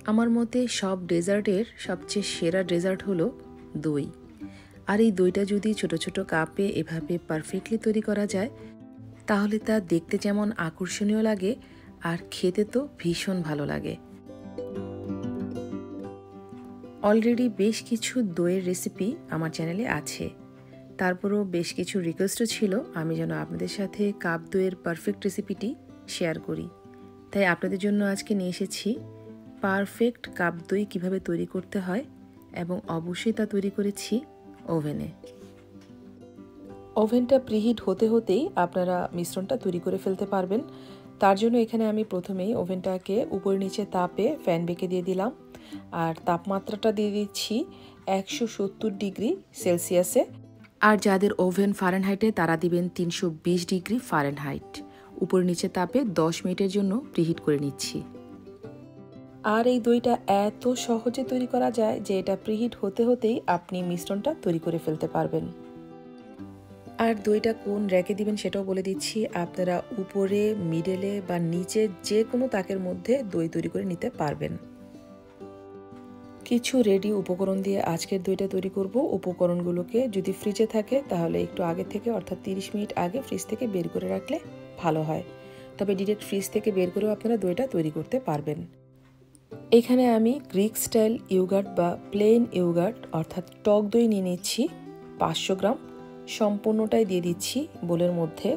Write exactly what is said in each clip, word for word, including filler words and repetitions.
আমার মতে সব ডেজার্টের সবচেয়ে সেরা ডেজার্ট হলো দই। আর এই দইটা যদি ছোট ছোট কাপে এভাবে পারফেক্টলি তৈরি করা যায় তাহলে তা দেখতে যেমন আকর্ষণীয় লাগে আর খেতে তো ভীষণ ভালো লাগে। অলরেডি বেশ কিছু দইয়ের রেসিপি আমার চ্যানেলে আছে, তারপরও বেশ কিছু রিকোয়েস্টও ছিল আমি যেন আপনাদের সাথে কাপ দইয়ের পারফেক্ট রেসিপিটি শেয়ার করি। তাই আপনাদের জন্য আজকে নিয়ে এসেছি পারফেক্ট কাপ দই কীভাবে তৈরি করতে হয়, এবং অবশ্যই তা তৈরি করেছি ওভেনে। ওভেনটা প্রিহিট হতে হতেই আপনারা মিশ্রণটা তৈরি করে ফেলতে পারবেন। তার জন্য এখানে আমি প্রথমেই ওভেনটাকে উপর নিচে তাপে ফ্যান বেঁকে দিয়ে দিলাম, আর তাপমাত্রাটা দিয়ে দিচ্ছি একশো সত্তর ডিগ্রি সেলসিয়াসে। আর যাদের ওভেন ফারেনহাইটে তারা দিবেন তিনশো বিশ ডিগ্রি ফারেনহাইট। উপর নিচে তাপে দশ মিনিটের জন্য প্রিহিট করে নিচ্ছি। আর এই দইটা এত সহজে তৈরি করা যায় যে এটা প্রিহিট হতে হতেই আপনি মিশ্রণটা তৈরি করে ফেলতে পারবেন। আর দইটা কোন র্যাকে দিবেন সেটাও বলে দিচ্ছি। আপনারা উপরে, মিডলে বা নিচে যে কোনো তাকের মধ্যে দই তৈরি করে নিতে পারবেন। কিছু রেডি উপকরণ দিয়ে আজকের দইটা তৈরি করব। উপকরণগুলোকে যদি ফ্রিজে থাকে তাহলে একটু আগে থেকে অর্থাৎ তিরিশ মিনিট আগে ফ্রিজ থেকে বের করে রাখলে ভালো হয়, তবে ডিরেক্ট ফ্রিজ থেকে বের করেও আপনারা দইটা তৈরি করতে পারবেন। এখানে আমি গ্রিক স্টাইল ইয়োগার্ট বা প্লেন ইয়োগার্ট অর্থাৎ টক দই নিয়ে নিচ্ছি পাঁচশো গ্রাম। সম্পূর্ণটাই দিয়ে দিচ্ছি বোলের মধ্যে।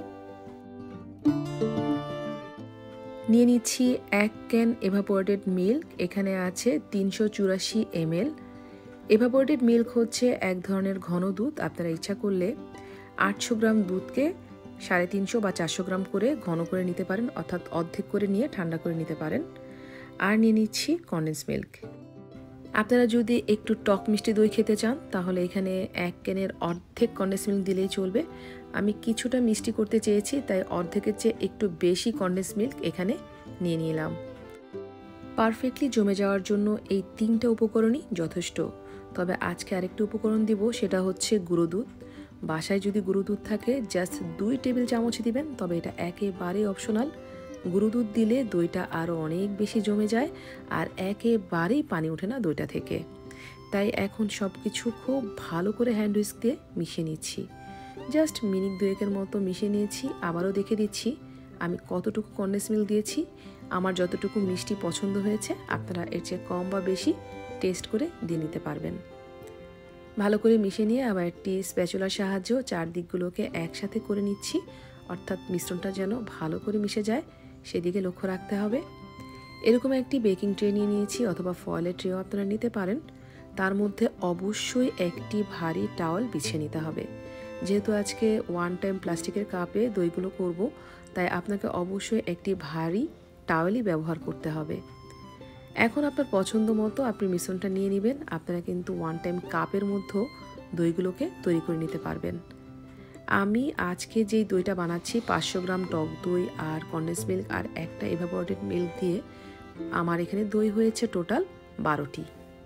নিয়ে নিচ্ছি এক ক্যান এভাপোরেটেড মিল্ক। এখানে আছে তিনশো চুরাশি এম এল। এভাপোরেটেড মিল্ক হচ্ছে এক ধরনের ঘন দুধ। আপনারা ইচ্ছা করলে আটশো গ্রাম দুধকে সাড়ে তিনশো বা চারশো গ্রাম করে ঘন করে নিতে পারেন, অর্থাৎ অর্ধেক করে নিয়ে ঠান্ডা করে নিতে পারেন। আর নিয়ে নিচ্ছি কনডেন্স মিল্ক। আপনারা যদি একটু টক মিষ্টি দই খেতে চান তাহলে এখানে এক ক্যানের অর্ধেক কনডেন্স মিল্ক দিলেই চলবে। আমি কিছুটা মিষ্টি করতে চেয়েছি তাই অর্ধেকের চেয়ে একটু বেশি কনডেন্স মিল্ক এখানে নিয়ে নিলাম। পারফেক্টলি জমে যাওয়ার জন্য এই তিনটা উপকরণই যথেষ্ট। তবে আজকে আরেকটা উপকরণ দিব, সেটা হচ্ছে গুঁড়ো দুধ। বাসায় যদি গুঁড়ো দুধ থাকে জাস্ট দুই টেবিল চামচ দিবেন, তবে এটা একেবারেই অপশনাল। গুঁড়ো দুধ দিলে দইটা আরও অনেক বেশি জমে যায় আর একেবারেই পানি ওঠে না দইটা থেকে। তাই এখন সব কিছু খুব ভালো করে হ্যান্ড হুইস্ক দিয়ে মিশিয়ে নিচ্ছি। জাস্ট মিনিট দুয়েকের মতো মিশিয়ে নিয়েছি। আবারও দেখে দিচ্ছি আমি কতটুকু কনডেন্স মিল্ক দিয়েছি। আমার যতটুকু মিষ্টি পছন্দ হয়েছে আপনারা এর চেয়ে কম বা বেশি টেস্ট করে দিয়ে নিতে পারবেন। ভালো করে মিশিয়ে নিয়ে আবার একটি স্প্যাচুলার সাহায্য চারদিকগুলোকে একসাথে করে নিচ্ছি, অর্থাৎ মিশ্রণটা যেন ভালো করে মিশে যায় সেদিকে লক্ষ্য রাখতে হবে। এরকম একটি বেকিং ট্রে নিয়ে নিয়েছি, অথবা ফয়েলের ট্রেও আপনারা নিতে পারেন। তার মধ্যে অবশ্যই একটি ভারী টাওয়াল বিছিয়ে নিতে হবে। যেহেতু আজকে ওয়ান টাইম প্লাস্টিকের কাপে দইগুলো করব, তাই আপনাকে অবশ্যই একটি ভারী টাওয়ালই ব্যবহার করতে হবে। এখন আপনার পছন্দ মতো আপনি মিশ্রণটা নিয়ে নেবেন। আপনারা কিন্তু ওয়ান টাইম কাপের মধ্যেও দইগুলোকে তৈরি করে নিতে পারবেন। আমি আজকে যেই দইটা বানাচ্ছি পাঁচশো গ্রাম টক দই আর কনডেন্স মিল্ক আর একটা এভাপোরেটেড মিল্ক দিয়ে আমার এখানে দই হয়েছে টোটাল বারোটি।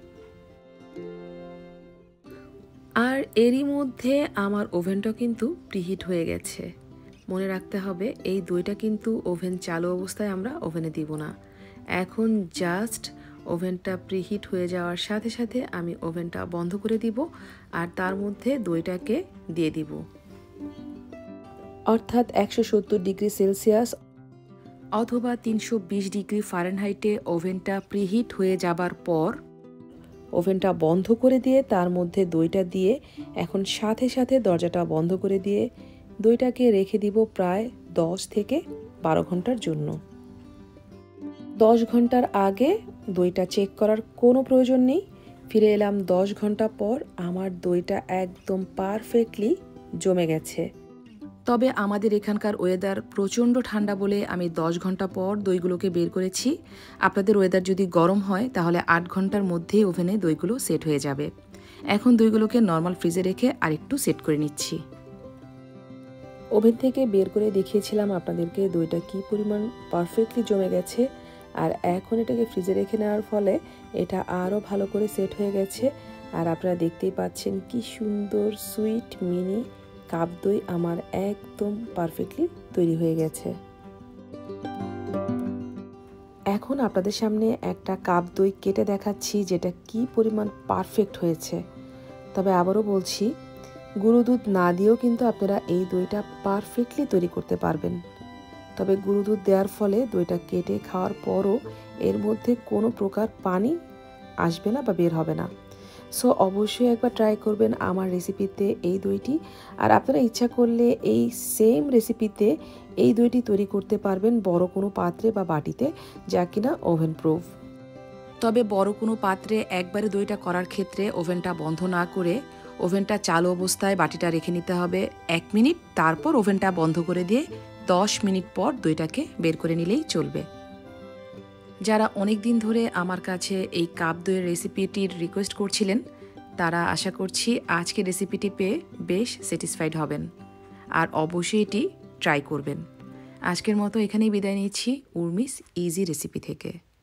আর এরই মধ্যে আমার ওভেনটা কিন্তু প্রিহিট হয়ে গেছে। মনে রাখতে হবে এই দইটা কিন্তু ওভেন চালু অবস্থায় আমরা ওভেনে দিব না। এখন জাস্ট ওভেনটা প্রিহিট হয়ে যাওয়ার সাথে সাথে আমি ওভেনটা বন্ধ করে দিব আর তার মধ্যে দইটাকে দিয়ে দিব। অর্থাৎ একশো সত্তর ডিগ্রি সেলসিয়াস অথবা তিনশো বিশ ডিগ্রি ফারেনহাইটে ওভেনটা প্রিহিট হয়ে যাবার পর ওভেনটা বন্ধ করে দিয়ে তার মধ্যে দইটা দিয়ে এখন সাথে সাথে দরজাটা বন্ধ করে দিয়ে দইটাকে রেখে দিব প্রায় দশ থেকে বারো ঘন্টার জন্য। দশ ঘন্টার আগে দইটা চেক করার কোনো প্রয়োজন নেই। ফিরে এলাম দশ ঘন্টা পর। আমার দইটা একদম পারফেক্টলি জমে গেছে। তবে আমাদের এখানকার ওয়েদার প্রচণ্ড ঠান্ডা বলে আমি দশ ঘন্টা পর দইগুলোকে বের করেছি। আপনাদের ওয়েদার যদি গরম হয় তাহলে আট ঘন্টার মধ্যেই ওভেনে দইগুলো সেট হয়ে যাবে। এখন দইগুলোকে নর্মাল ফ্রিজে রেখে আরেকটু সেট করে নিচ্ছি। ওভেন থেকে বের করে দেখিয়েছিলাম আপনাদেরকে দইটা কি পরিমাণ পারফেক্টলি জমে গেছে, আর এখন এটাকে ফ্রিজে রেখে নেওয়ার ফলে এটা আরও ভালো করে সেট হয়ে গেছে। আর আপনারা দেখতেই পাচ্ছেন কি সুন্দর সুইট মিনি কাপ দই আমার একদম পারফেক্টলি তৈরি হয়ে গেছে। এখন আপনাদের সামনে একটা কাপ দই কেটে দেখাচ্ছি যেটা কি পরিমাণ পারফেক্ট হয়েছে। তবে আবারও বলছি, গুঁড়ো দুধ না দিয়েও কিন্তু আপনারা এই দইটা পারফেক্টলি তৈরি করতে পারবেন। তবে গুঁড়ো দুধ দেওয়ার ফলে দইটা কেটে খাওয়ার পরও এর মধ্যে কোনো প্রকার পানি আসবে না বা বের হবে না। সো অবশ্যই একবার ট্রাই করবেন আমার রেসিপিতে এই দইটি। আর আপনারা ইচ্ছা করলে এই সেম রেসিপিতে এই দইটি তৈরি করতে পারবেন বড় কোনো পাত্রে বা বাটিতে, যা কিনা ওভেন প্রুফ। তবে বড় কোনো পাত্রে একবারে দইটা করার ক্ষেত্রে ওভেনটা বন্ধ না করে ওভেনটা চালু অবস্থায় বাটিটা রেখে নিতে হবে এক মিনিট, তারপর ওভেনটা বন্ধ করে দিয়ে দশ মিনিট পর দইটাকে বের করে নিলেই চলবে। যারা অনেক দিন ধরে আমার কাছে এই কাপ দইয়ের রেসিপিটির রিকোয়েস্ট করছিলেন, তারা আশা করছি আজকে রেসিপিটি পেয়ে বেশ স্যাটিসফাইড হবেন আর অবশ্যই এটি ট্রাই করবেন। আজকের মতো এখানেই বিদায় নিচ্ছি উর্মিস ইজি রেসিপি থেকে।